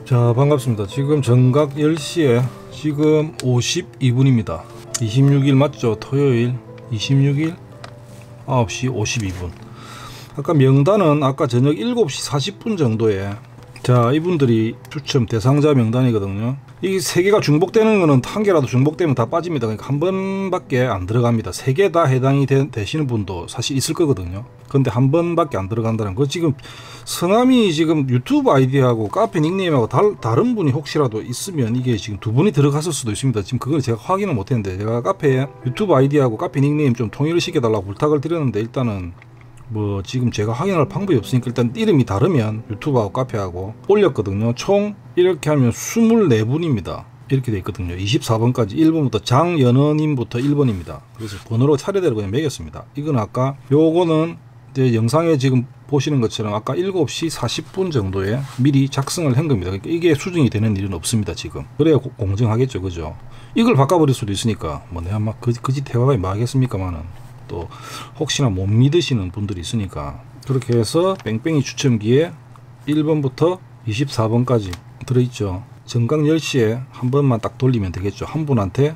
자, 반갑습니다. 지금 정각 10시에 지금 52분입니다 26일 맞죠? 토요일 26일 9시 52분. 아까 명단은 아까 저녁 7시 40분 정도에, 자, 이분들이 추첨 대상자 명단이거든요. 이 세 개가 중복되는 거는 한 개라도 중복되면 다 빠집니다. 그러니까 한 번밖에 안 들어갑니다. 세 개 다 해당이 되시는 분도 사실 있을 거거든요. 근데 한 번밖에 안 들어간다는 거. 지금 성함이 지금 유튜브 아이디하고 카페 닉네임하고 다른 분이 혹시라도 있으면 이게 지금 두 분이 들어갔을 수도 있습니다. 지금 그걸 제가 확인을 못 했는데, 제가 카페에 유튜브 아이디하고 카페 닉네임 좀 통일을 시켜달라고 부탁을 드렸는데, 일단은 뭐 지금 제가 확인할 방법이 없으니까 일단 이름이 다르면 유튜브하고 카페하고 올렸거든요. 총 이렇게 하면 24분입니다 이렇게 돼 있거든요. 24번까지 1번부터 장연어님부터 1번입니다 그래서 번호로 차례대로 그냥 매겼습니다. 이건 아까 요거는 이제 영상에 지금 보시는 것처럼 아까 7시 40분 정도에 미리 작성을 한 겁니다. 그러니까 이게 수정이 되는 일은 없습니다 지금. 그래야 공정하겠죠, 그죠? 이걸 바꿔버릴 수도 있으니까 뭐 내가 막 그짓 대화가 뭐 하겠습니까만은, 또 혹시나 못 믿으시는 분들이 있으니까 그렇게 해서 뺑뺑이 추첨기에 1번부터 24번까지 들어있죠. 정각 10시에 한 번만 딱 돌리면 되겠죠. 한 분한테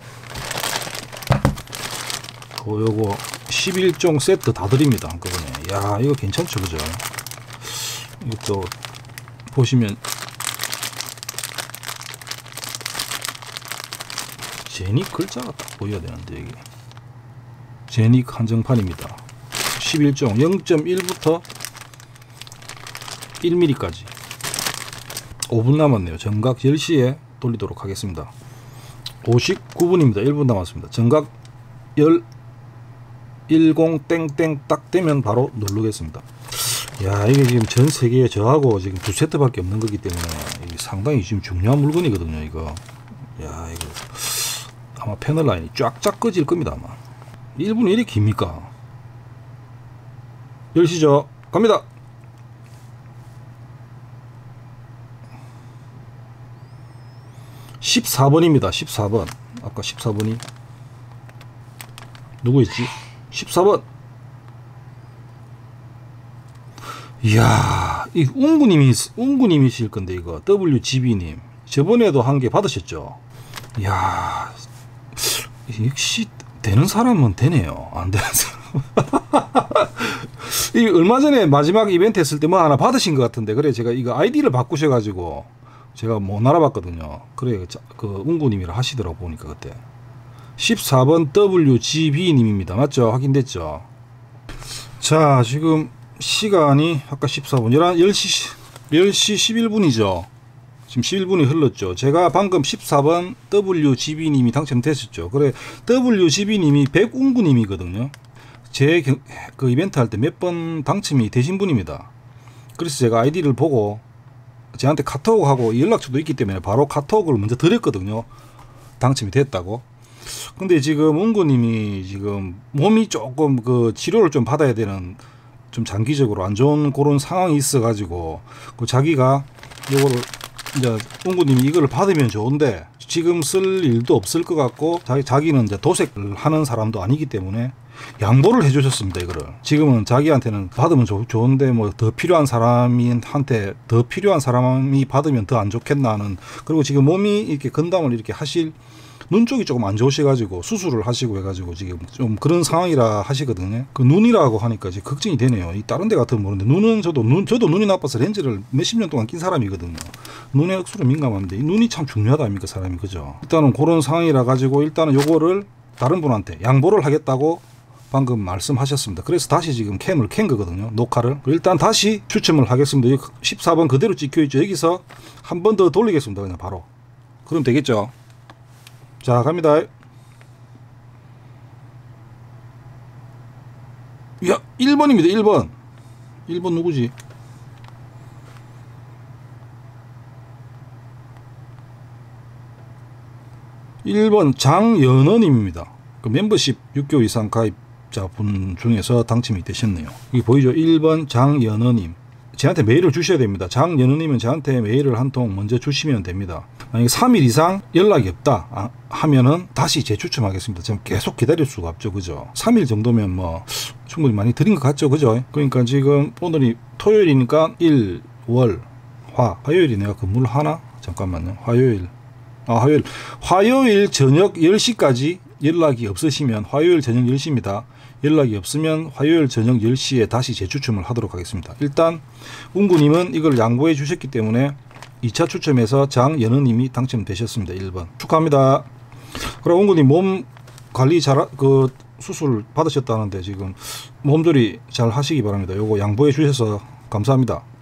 요거 11종 세트 다 드립니다 한꺼번에. 야, 이거 괜찮죠, 그죠? 이것도 보시면 제닉 글자가 딱 보여야 되는데, 이게 제닉 한정판입니다. 11종 0.1부터 1mm까지 5분 남았네요. 정각 10시에 돌리도록 하겠습니다. 59분입니다 1분 남았습니다. 정각 10 땡땡 딱 되면 바로 누르겠습니다. 야, 이게 지금 전 세계에 저하고 지금 두 세트밖에 없는 거기 때문에 이게 상당히 지금 중요한 물건이거든요 이거. 야, 이거 아마 패널 라인이 쫙쫙 꺼질 겁니다 아마. 1분이 이렇게 깁니까? 10시죠? 갑니다! 14번입니다. 14번. 아까 14번이 누구였지? 14번! 이야, 이 웅구님이실 건데, 이거. WGB님. 저번에도 한 개 받으셨죠? 이야, 역시 되는 사람은 되네요. 안 되는 사람. 이 얼마 전에 마지막 이벤트 했을 때 뭐 하나 받으신 것 같은데, 그래 제가 이거 아이디를 바꾸셔가지고 제가 못 알아봤거든요. 그래 그 웅구님이라 하시더라고 보니까 그때. 14번 WGB님입니다. 맞죠? 확인됐죠? 자, 지금 시간이 아까 14분 10시 11분이죠 지금 11분이 흘렀죠. 제가 방금 14번 WGB님이 당첨됐었죠. 그래, WGB님이 백웅구님이거든요. 제 그 이벤트 할 때 몇 번 당첨이 되신 분입니다. 그래서 제가 아이디를 보고 저한테 카톡하고 연락처도 있기 때문에 바로 카톡을 먼저 드렸거든요. 당첨이 됐다고. 근데 지금 웅구님이 지금 몸이 조금 그 치료를 좀 받아야 되는, 좀 장기적으로 안 좋은 그런 상황이 있어 가지고 그 자기가 요거를 이제 웅구님이 이거를 받으면 좋은데 지금 쓸 일도 없을 것 같고, 자기는 이제 도색을 하는 사람도 아니기 때문에 양보를 해주셨습니다. 이거를 지금은 자기한테는 받으면 좋은데 뭐 더 필요한 사람한테 더 필요한 사람이 받으면 더 안 좋겠나 하는. 그리고 지금 몸이 이렇게 건담을 이렇게 하실 눈 쪽이 조금 안 좋으셔가지고 수술을 하시고 해가지고 지금 좀 그런 상황이라 하시거든요. 그 눈이라고 하니까 이제 걱정이 되네요. 이 다른 데 같으면 모르는데 눈은 저도 눈이 나빠서 렌즈를 몇십 년 동안 낀 사람이거든요. 눈에 억수로 민감한데 이 눈이 참 중요하다 아닙니까 사람이, 그죠? 일단은 그런 상황이라 가지고 일단은 요거를 다른 분한테 양보를 하겠다고 방금 말씀하셨습니다. 그래서 다시 지금 캠을 켠 거거든요. 녹화를. 일단 다시 추첨을 하겠습니다. 14번 그대로 찍혀있죠. 여기서 한 번 더 돌리겠습니다. 그냥 바로. 그럼 되겠죠. 자, 갑니다. 야, 1번입니다. 1번. 1번 누구지? 1번 장연어님입니다. 그 멤버십 6개월 이상 가입자분 중에서 당첨이 되셨네요. 여기 보이죠? 1번 장연어님. 저한테 메일을 주셔야 됩니다. 장연우님은 저한테 메일을 한 통 먼저 주시면 됩니다. 만약에 3일 이상 연락이 없다 하면은 다시 재추첨하겠습니다. 지금 계속 기다릴 수가 없죠, 그죠? 3일 정도면 뭐 충분히 많이 드린 것 같죠, 그죠? 그러니까 지금 오늘이 토요일이니까 1, 월, 화요일이 내가 근무를 하나? 잠깐만요. 화요일 저녁 10시까지 연락이 없으시면 화요일 저녁 10시입니다. 연락이 없으면 화요일 저녁 10시에 다시 재추첨을 하도록 하겠습니다. 일단 운구님은 이걸 양보해 주셨기 때문에 2차 추첨에서 장연우님이 당첨되셨습니다. 1번 축하합니다. 그럼 운구님 몸 관리 수술 받으셨다는데 지금 몸조리 잘 하시기 바랍니다. 요거 양보해 주셔서 감사합니다.